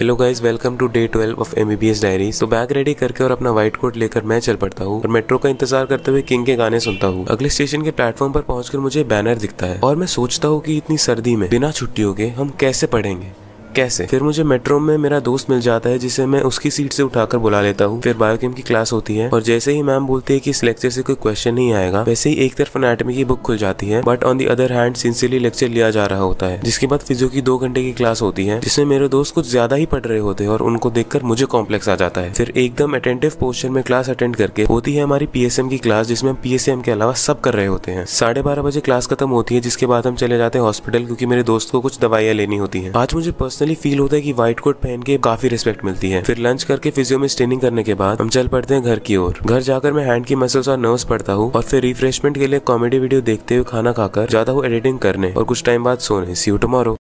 Hello guys, welcome to day 12 of MBBS diaries. तो bag ready करके और अपना व्हाइट कोट लेकर मैं चल पड़ता हूँ और मेट्रो का इंतजार करते हुए किंग के गाने सुनता हूँ। अगले स्टेशन के प्लेटफॉर्म पर पहुंचकर मुझे बैनर दिखता है और मैं सोचता हूँ कि इतनी सर्दी में बिना छुट्टियों के हम कैसे पढ़ेंगे, कैसे। फिर मुझे मेट्रो में मेरा दोस्त मिल जाता है जिसे मैं उसकी सीट से उठाकर बुला लेता हूँ। फिर बायोकेम की क्लास होती है और जैसे ही मैम बोलती है कि इस लेक्चर से कोई क्वेश्चन नहीं आएगा, वैसे ही एक तरफ एनाटॉमी की बुक खुल जाती है, but on the other hand sincerely lecture लिया जा रहा होता है। जिसके बाद फिजियो की 2 घंटे की क्लास होती है जिसमें मेरे दोस्त कुछ ज्यादा ही पढ़ रहे होते हैं और उनको देखकर मुझे कॉम्प्लेक्स आ जाता है। फिर एकदम अटेंटिव पोस्चर में क्लास अटेंड करके होती है हमारी PSM की क्लास, जिसमें हम PSM के अलावा सब कर रहे होते हैं। 12:30 बजे क्लास खत्म होती है, जिसके बाद हम चले जाते हैं हॉस्पिटल क्योंकि मेरे दोस्त को कुछ दवाइयाँ लेनी होती है। आज मुझे पर्सनली फील होता है कि व्हाइट कोट पहन के काफी रिस्पेक्ट मिलती है। फिर लंच करके फिजियो में स्ट्रेनिंग करने के बाद हम चल पड़ते हैं घर की ओर। घर जाकर मैं हैंड की मसल्स और नर्व्स पढ़ता हूँ और फिर रिफ्रेशमेंट के लिए कॉमेडी वीडियो देखते हुए खाना खाकर जाता हूँ एडिटिंग करने और कुछ टाइम बाद सोने। See you tomorrow.